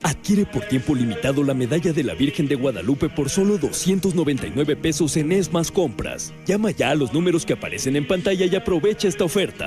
Adquiere por tiempo limitado la medalla de la Virgen de Guadalupe por solo 299 pesos en ESMAS Compras. Llama ya a los números que aparecen en pantalla y aprovecha esta oferta.